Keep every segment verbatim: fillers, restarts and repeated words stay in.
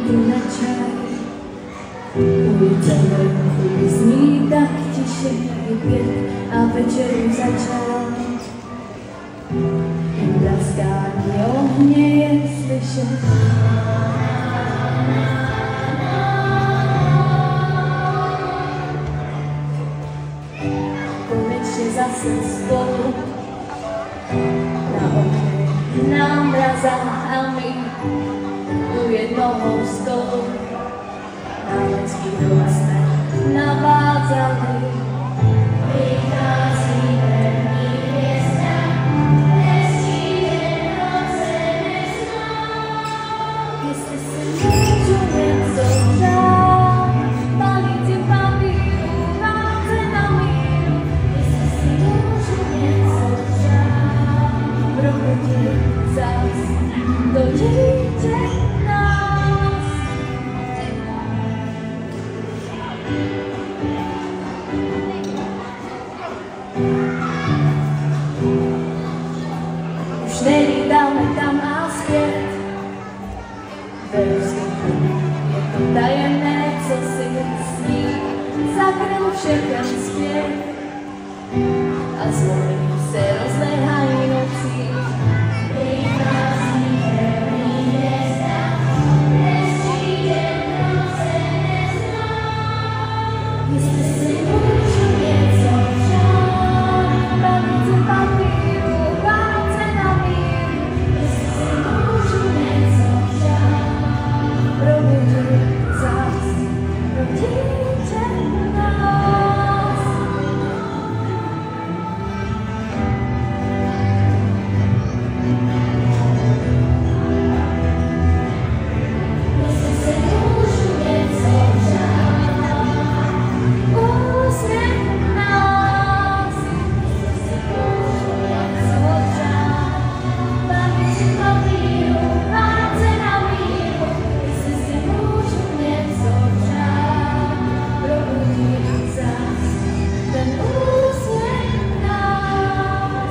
večer. Ulice venku zní tak tiše vypět a večer už začal. Praskání ohně je slyšet. Konečně zase spolu na okně, na mrazách a my u jednoho stolu na lidský dům jsme navázali. Vychází první hvězda, nestíne noce nezná. Jestli si můžu něco přát, balíci papíru, práce na míru. Jestli si můžu něco přát, probudit zas do dítě nás. Už nelítáme tam a zpět, ve vzduchu je to tajemné, co si sní, zakryl všechen zpět a zvony se rozlehají nocí. Vychází první hvězda, nestíne noce nezná. Jestli si můžu něco přát, balíci papíru, práce na míru. Jestli si můžu něco přát, probudit zas do dítě nás. Jestli si můžu něco přát, úsměv nás. Jestli si můžu něco přát, balíci papíru, práce na míru. Jestli si můžu něco přát, probudit zas ten úsměv nás.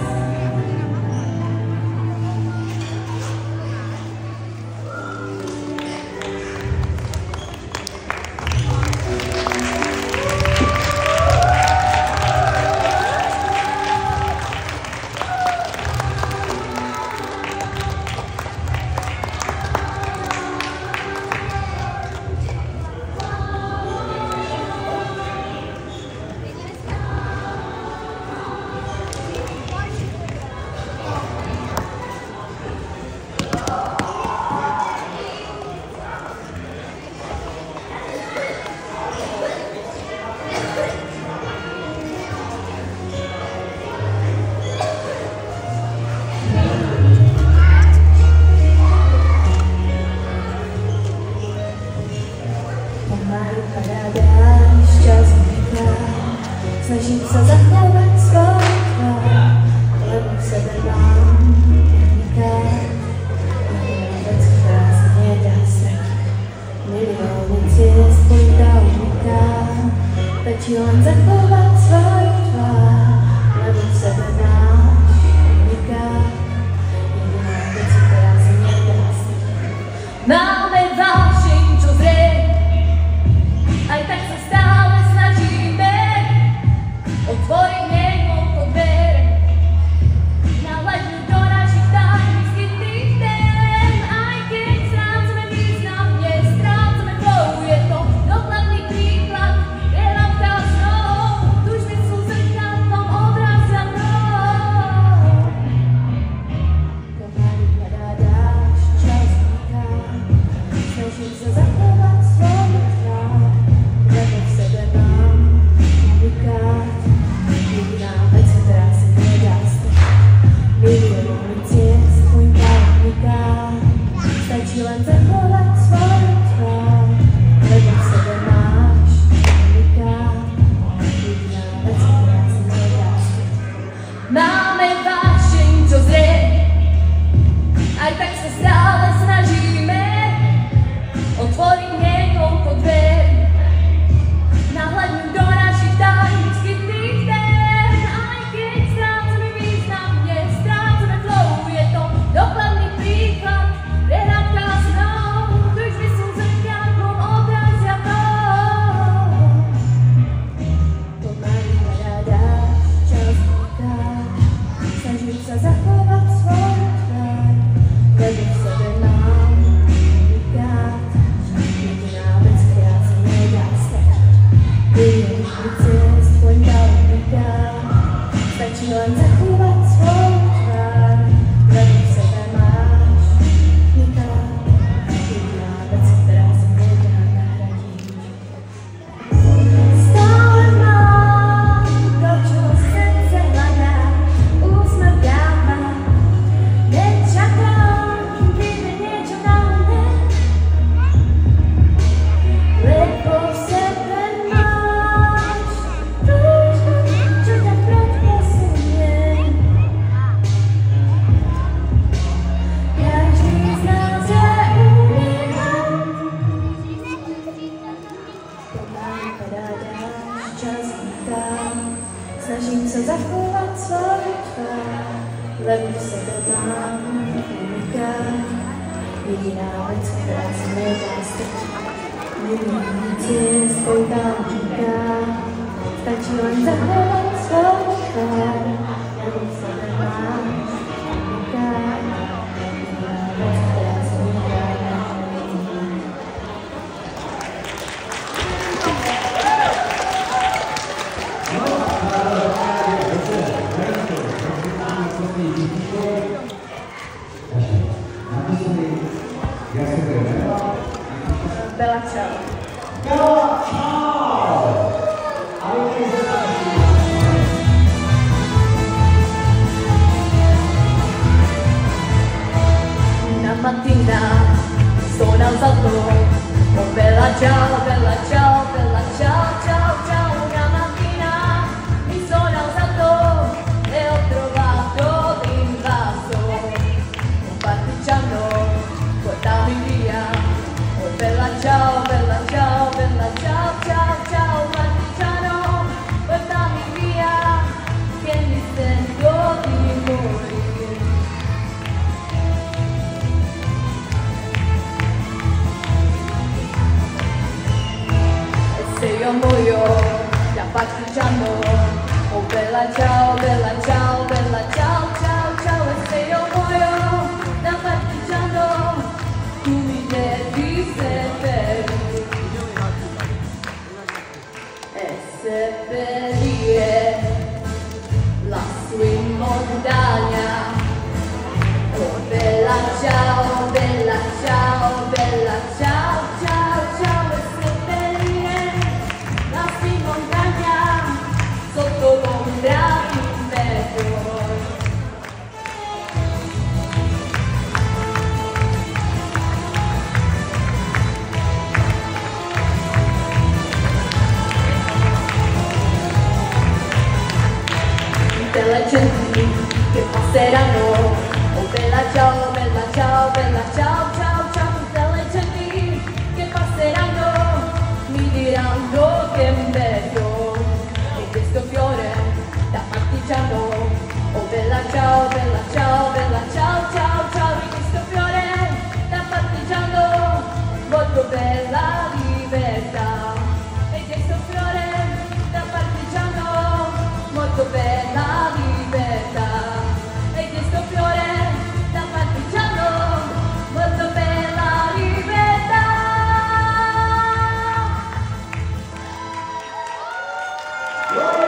Pomalu padá dážď, čas utíká, snažím se zachovat svou tvár, ale u sebe mám utíká. Jediná věc, která se mě dá ztratit, miliony cest pojítá uniká, stačí jen zachovat svou tvár, ale u sebe mám utíká. Jediná věc, která se mě dá ztratit. Máme za vším, co zřejmě, aj tak sa stále snažíme otvoriť niekoľko dvere, nahľadnúť do našich tajných skrytých tém. Aj keď strácame význam, nestrácame dvoru, je to dokladný príklad, veľa vtácnov. busta dell'unica, vigilante grazie alle giaste. Limiti spontanica, stagione da sopra, la busta dell'unica, vigilante grazie Bella ciao. Bella ciao! Una mattina sono alzato, oh bella ciao, bella ciao, bella ciao, ciao, ciao. Una mattina mi sono alzato e ho trovato l'invaso, un partigiano, portami via. Oh bella ciao, bella ciao, bella ciao, ciao, ciao, partigiano, portami via, che mi sento di morire. E se io muoio da partigiano, oh bella ciao, bella ciao, bella ciao, ciao, ciao. E se io muoio da partigiano, tu mi devi seppellire e seppellire lassù in montagna. Oh bella ciao, bella ciao, bella ciao, ciao, ciao. E seppellire lassù in montagna sotto l'ombra di un vetro. Le genti che passeranno, oh bella ciao, bella ciao, bella ciao, ciao, ciao. Tutte le genti che passeranno mi diranno che bello è questo fiore da partigiano. Oh bella ciao, bella ciao, bella ciao, ciao, ciao. Di questo fiore da partigiano, molto bella libertà. E questo fiore da partigiano, molto bella libertà. E questo fiore da partigiano, molto bella libertà.